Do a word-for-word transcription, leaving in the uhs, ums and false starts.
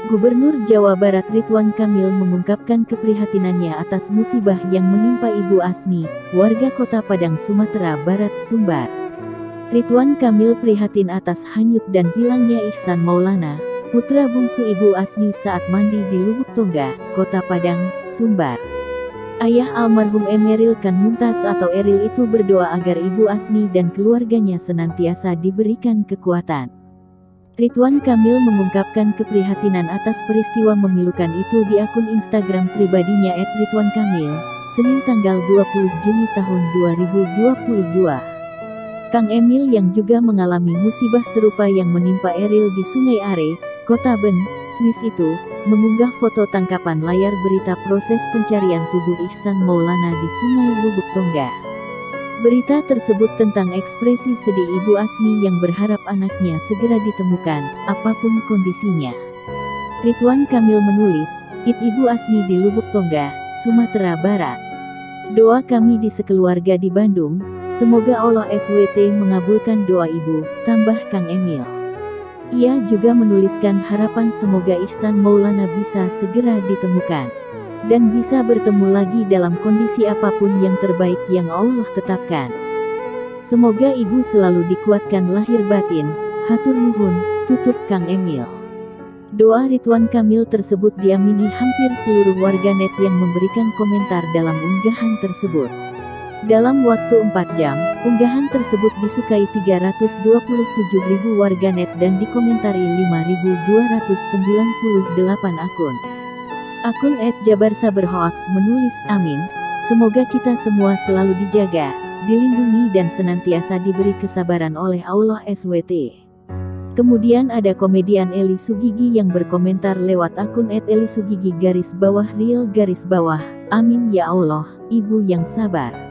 Gubernur Jawa Barat Ridwan Kamil mengungkapkan keprihatinannya atas musibah yang menimpa Ibu Asni, warga Kota Padang, Sumatera Barat, Sumbar. Ridwan Kamil prihatin atas hanyut dan hilangnya Ihsan Maulana, putra bungsu Ibu Asni saat mandi di Lubuk Tongga, Kota Padang, Sumbar. Ayah almarhum Emeril Kan Mumtaz atau Eril itu berdoa agar Ibu Asni dan keluarganya senantiasa diberikan kekuatan. Ridwan Kamil mengungkapkan keprihatinan atas peristiwa memilukan itu di akun Instagram pribadinya et ridwan kamil, Senin tanggal dua puluh Juni tahun dua ribu dua puluh dua. Kang Emil yang juga mengalami musibah serupa yang menimpa Eril di Sungai Are, Kota Ben, Swiss itu, mengunggah foto tangkapan layar berita proses pencarian tubuh Ihsan Maulana di Sungai Lubuk Tongga. Berita tersebut tentang ekspresi sedih Ibu Asni yang berharap anaknya segera ditemukan, apapun kondisinya. Ridwan Kamil menulis, "It Ibu Asni di Lubuk Tongga, Sumatera Barat. Doa kami di sekeluarga di Bandung, semoga Allah S W T mengabulkan doa Ibu," tambah Kang Emil. Ia juga menuliskan harapan semoga Ihsan Maulana bisa segera ditemukan dan bisa bertemu lagi dalam kondisi apapun yang terbaik yang Allah tetapkan. Semoga Ibu selalu dikuatkan lahir batin, hatur nuhun, tutup Kang Emil. Doa Ridwan Kamil tersebut diamini hampir seluruh warganet yang memberikan komentar dalam unggahan tersebut. Dalam waktu empat jam, unggahan tersebut disukai tiga ratus dua puluh tujuh ribu warganet dan dikomentari lima ribu dua ratus sembilan puluh delapan akun. Akun et jabar sabar hoaks menulis, "Amin, semoga kita semua selalu dijaga, dilindungi dan senantiasa diberi kesabaran oleh Allah S W T." Kemudian ada komedian Eli Sugigi yang berkomentar lewat akun et eli sugigi garis bawah real garis bawah, "Amin ya Allah, Ibu yang sabar."